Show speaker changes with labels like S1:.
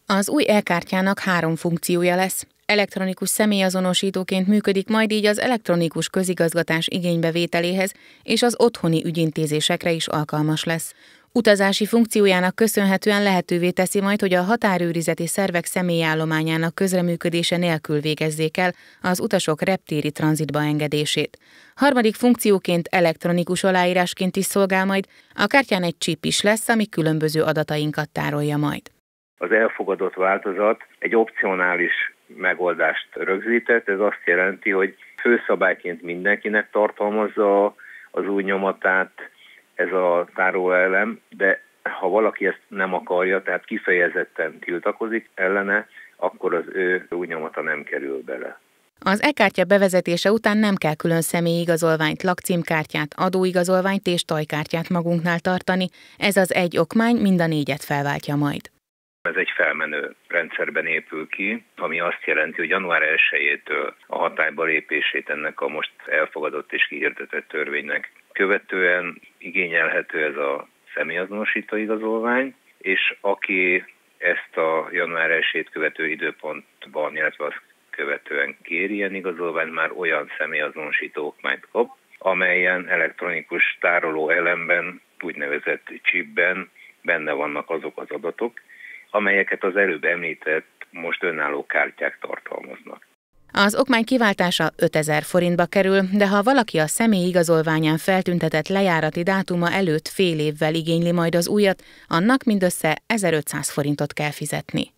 S1: Az új e-kártyának 3 funkciója lesz. Elektronikus személyazonosítóként működik majd, így az elektronikus közigazgatás igénybevételéhez és az otthoni ügyintézésekre is alkalmas lesz. Utazási funkciójának köszönhetően lehetővé teszi majd, hogy a határőrizeti szervek személyállományának közreműködése nélkül végezzék el az utasok reptéri tranzitba engedését. Harmadik funkcióként elektronikus aláírásként is szolgál majd, a kártyán egy chip is lesz, ami különböző adatainkat tárolja majd.
S2: Az elfogadott változat egy opcionális megoldást rögzített, ez azt jelenti, hogy főszabályként mindenkinek tartalmazza az új nyomatát ez a tárolóelem, de ha valaki ezt nem akarja, tehát kifejezetten tiltakozik ellene, akkor az ő új nyomata nem kerül bele.
S1: Az e-kártya bevezetése után nem kell külön személyigazolványt, lakcímkártyát, adóigazolványt és tajkártyát magunknál tartani, ez az egy okmány mind a 4-et felváltja majd.
S2: Ez egy felmenő rendszerben épül ki, ami azt jelenti, hogy január 1-től a hatályba lépését ennek a most elfogadott és kihirdetett törvénynek követően igényelhető ez a személyazonosító igazolvány, és aki ezt a január 1-ét követő időpontban, illetve azt követően kéri ilyen igazolványt, már olyan személyazonosító okmányt kap, amelyen elektronikus tároló elemben, úgynevezett chipben benne vannak azok az adatok, amelyeket az előbb említett most önálló kártyák tartalmaznak.
S1: Az okmány kiváltása 5000 forintba kerül, de ha valaki a személyi igazolványán feltüntetett lejárati dátuma előtt fél évvel igényli majd az újat, annak mindössze 1500 forintot kell fizetni.